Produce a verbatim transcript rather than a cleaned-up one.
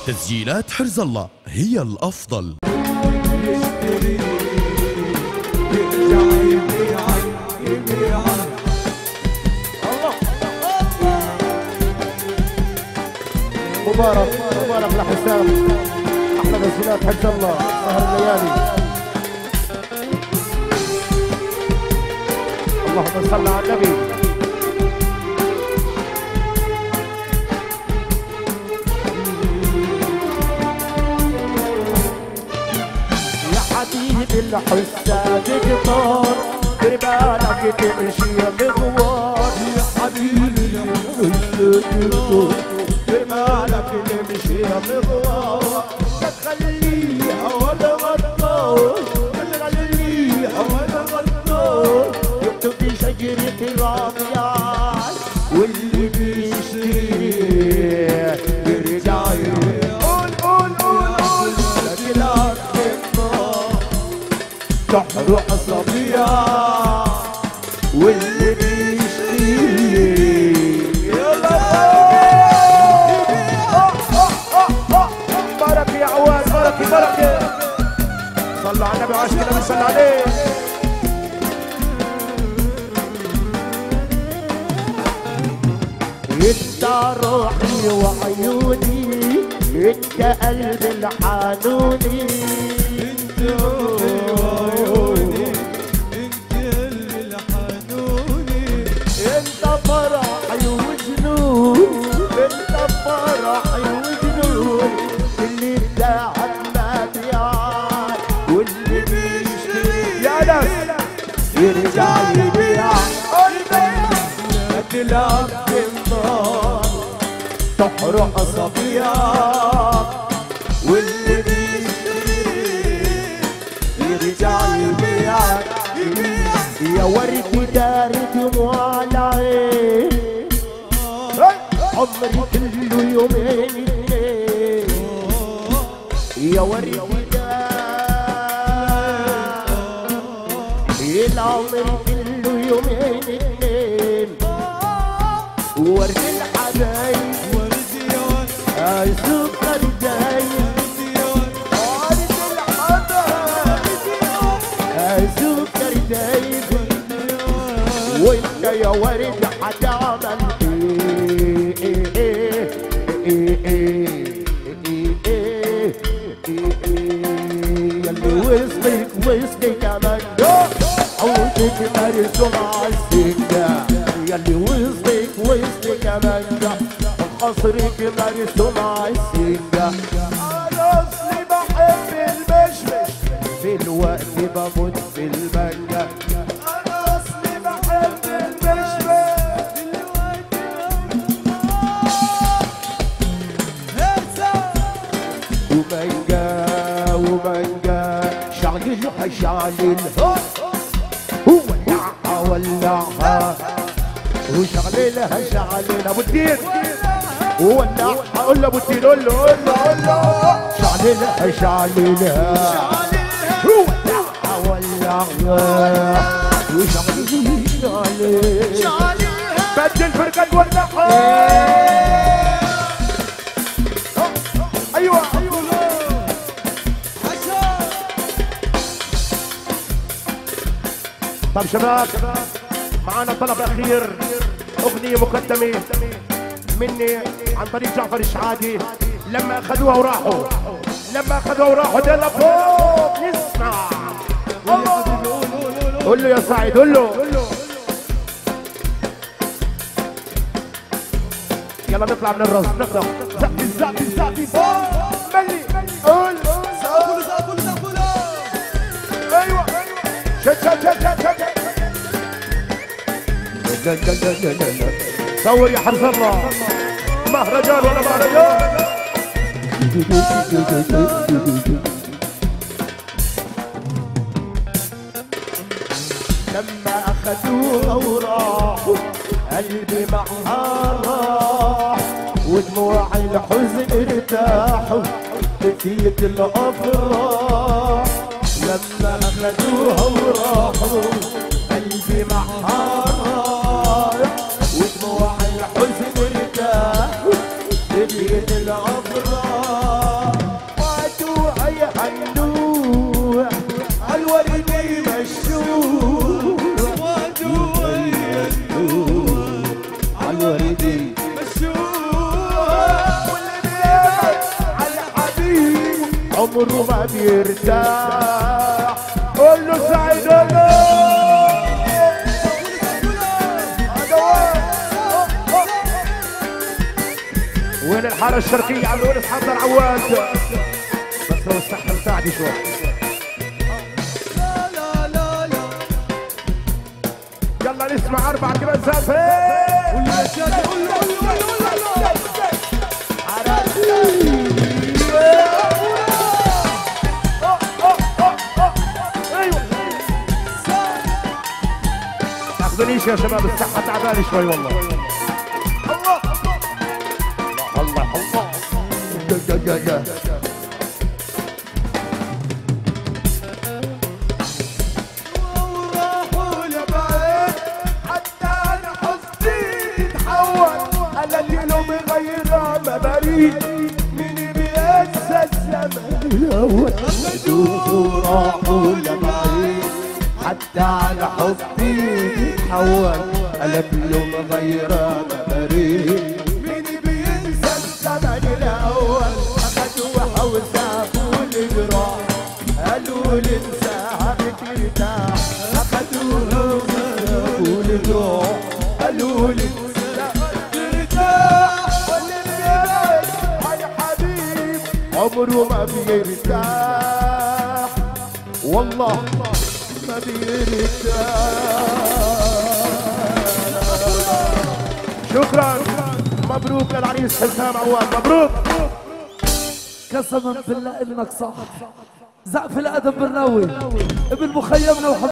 تسجيلات حرز الله هي الأفضل. مبارك مبارك لحسام احلى تسجيلات حرز الله سهر الليالي. اللهم صل على النبي. حبيبي الحساد قطار بربالك تمشي مغوار. يا حبيبي الحساد قطار بربالك تمشي مغوار. لا تخليها ولا غطار لا تخليها ولا غطار. يكتب شجرة الربيع واللي بيشتري يرجع قول قول قول قول. تحرق صبية واللي بيشتري يلا بركة يا عواد بركة بركة. صلوا على النبي وعاشق النبي صلى عليه. انت روحي وعيوني انت قلبي الحنوني. انت روحي انت قلبي الحنوني. انت فرحي وجنون انت فرحي وجنون. اللي بتاعك ما بيعك واللي بيشتري يا ناس يرجع يبيع. كلاب النار تحرق صبيان واللي بيشتري يرجع يبيعك. يا ورد دار دموع العين عمري كله يومين اتنين. يا ورد دار العمر كله يومين اتنين. ورد الحبايب ورد يا ورد اي سكر دايب. ورد الحبايب اي سكر دايب. وانت يا ورد حتعمل ايه ايه ايه ايه ايه ياللي وسطك وسطك كمان عودك مرسوم عالسكة. ياللي وسطك وسطك كمان قصرك مرسوم عالسكة. انا اصلي بحب المشمش في الوقت بموت في المانجا. انا اصلي بحب المشمش في الوقت بموت. ومانجا ومانجا شعللها شعللها وولعها ولعها وشعللها شعللها. ابو الدين وولعها قول له ابو الدين قول له قول له قول له شعللها شعللها وولعها ولعها وشعللها شعللها. بدل فرقة ولعها. ايوه طب شباب معانا طلب اخير اغنيه مقدمه مني عن طريق جعفر الشعادي. لما اخذوها وراحوا لما اخذوها وراحوا ده فوق يسمع. قول له يا سعيد قول له يلا نطلع من الرز نطلع زقي زقي زقي فوق ملي قول سقفوا سقفوا سقفوا. ايوه شد شد شد شد شد. صور يا حرز الله مهرجان ولا مهرجان. لما اخذوها وراحوا قلبي معها راح ودموع الحزن ارتاحوا بكيت الافراح. لما اخذوها وراحوا قلبي معها راح ودموع الحزن ارتاحوا بكيت الافراح. بيرتاح. قول له سعيد له وين الحارة الشرقية عم نقول حضر عواد بس لو استحمل ساعدي شوي. يلا نسمع أربع كمان زافين. تاخذونيش يا شباب الصحة تعبانة شوي والله. الله الله الله وراحوا لبعيد حتى انا حزني يتحول. التي لو مغيرة مباريد من بينسى الزمن الاول. وراحوا لبعيد حتى على حبي يتحول. التي لو مغيرة مباريد من بينسى الزمن الاول. اخذوها وسابوا الجراح قالوا لي انساها بترتاح. اخذوها وسابوا الجراح قالوا لي انساها بترتاح. واللي بيبعد عن حبيب عمره ما بيرتاح والله ما بيرتاح. شكرا مبروك للعريس حسام عواد مبروك. قسما بالله انك صح. زقف الادب برناوي ابن مخيمنا